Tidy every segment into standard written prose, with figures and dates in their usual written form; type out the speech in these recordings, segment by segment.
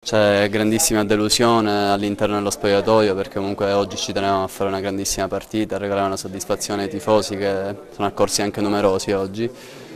C'è grandissima delusione all'interno dello spogliatoio perché comunque oggi ci tenevamo a fare una grandissima partita, a regalare una soddisfazione ai tifosi che sono accorsi anche numerosi oggi.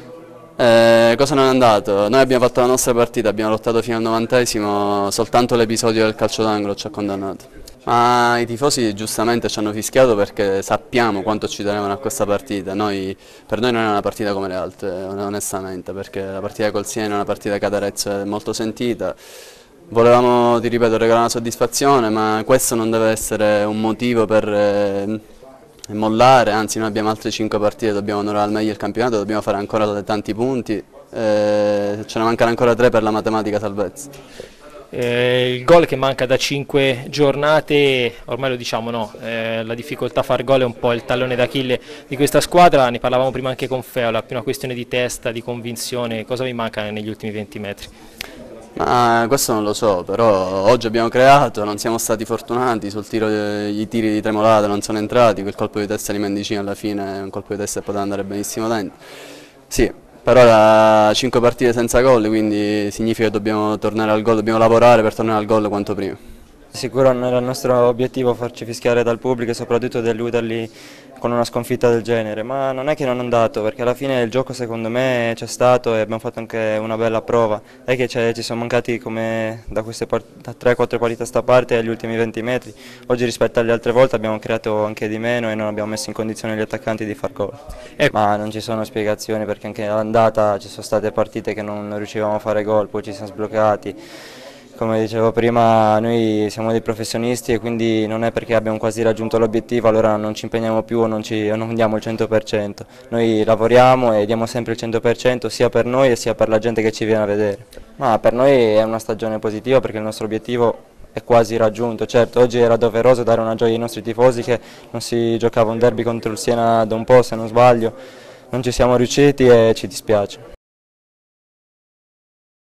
Cosa non è andato? Noi abbiamo fatto la nostra partita, abbiamo lottato fino al 90°, soltanto l'episodio del calcio d'angolo ci ha condannato. Ma i tifosi giustamente ci hanno fischiato perché sappiamo quanto ci tenevano a questa partita. Per noi non è una partita come le altre, onestamente, perché la partita col Siena è una partita che ad Arezzo è molto sentita. Volevamo, ti ripeto, regalare una soddisfazione, ma questo non deve essere un motivo per mollare, anzi noi abbiamo altre 5 partite, dobbiamo onorare al meglio il campionato, dobbiamo fare ancora tanti punti, ce ne mancano ancora 3 per la matematica salvezza. Il gol che manca da 5 giornate, ormai lo diciamo, no, la difficoltà a far gol è un po' il tallone d'Achille di questa squadra, ne parlavamo prima anche con Feola, è più una questione di testa, di convinzione. Cosa vi manca negli ultimi 20 metri? Ma questo non lo so, però oggi abbiamo creato, non siamo stati fortunati, sul tiro, i tiri di Tremolata non sono entrati, quel colpo di testa di Mendicino alla fine è un colpo di testa che poteva andare benissimo dentro. Sì, però da 5 partite senza gol, quindi significa che dobbiamo tornare al gol, dobbiamo lavorare per tornare al gol quanto prima. Sicuro non era il nostro obiettivo farci fischiare dal pubblico e soprattutto deluderli con una sconfitta del genere, ma non è che non è andato, perché alla fine il gioco secondo me c'è stato e abbiamo fatto anche una bella prova. È che ci sono mancati come da 3-4 partite a sta parte agli ultimi 20 metri. Oggi rispetto alle altre volte abbiamo creato anche di meno e non abbiamo messo in condizione gli attaccanti di far gol. Ma non ci sono spiegazioni perché anche all'andata ci sono state partite che non riuscivamo a fare gol, poi ci siamo sbloccati. Come dicevo prima, noi siamo dei professionisti e quindi non è perché abbiamo quasi raggiunto l'obiettivo allora non ci impegniamo più o non diamo il 100%. Noi lavoriamo e diamo sempre il 100% sia per noi e sia per la gente che ci viene a vedere. Ma per noi è una stagione positiva perché il nostro obiettivo è quasi raggiunto. Certo, oggi era doveroso dare una gioia ai nostri tifosi che non si giocava un derby contro il Siena da un po', se non sbaglio. Non ci siamo riusciti e ci dispiace.